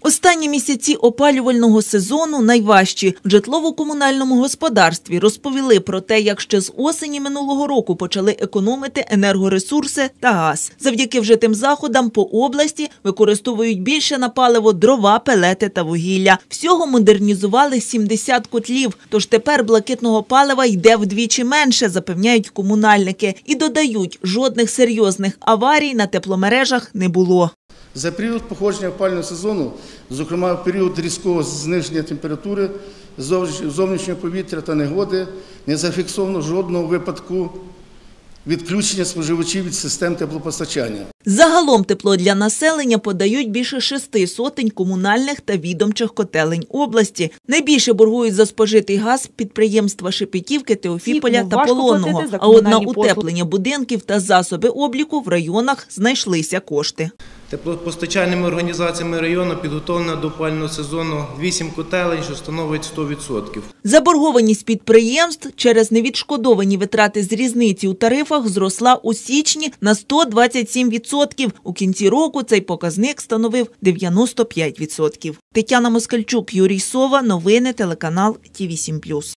Останні місяці опалювального сезону найважчі. В житлово-комунальному господарстві розповіли про те, як ще з осені минулого року почали економити енергоресурси та газ. Завдяки вжитим заходам по області використовують більше на паливо дрова, пелети та вугілля. Всього модернізували 70 котлів, тож тепер блакитного палива йде вдвічі менше, запевняють комунальники. І додають, жодних серйозних аварій на тепломережах не було. За період походження опалювального сезону, зокрема в період різкого зниження температури, зовнішнього повітря та негоди, не зафіксовано жодного випадку відключення споживачів від систем теплопостачання. Загалом тепло для населення подають більше 6 сотень комунальних та відомчих котелень області. Найбільше боргують за спожитий газ підприємства Шепетівки, Теофіполя та Полонного. А от на утеплення будинків та засоби обліку в районах знайшлися кошти. Теплопостачальними організаціями району підготовлено до опалювального сезону 8 котелень, що становить 100%. Заборгованість підприємств через невідшкодовані витрати з різниці у тарифах зросла у січні на 127%. У кінці року цей показник становив 95%. Тетяна Москальчук, Юрій Сова. Новини телеканал ТІВІ7+.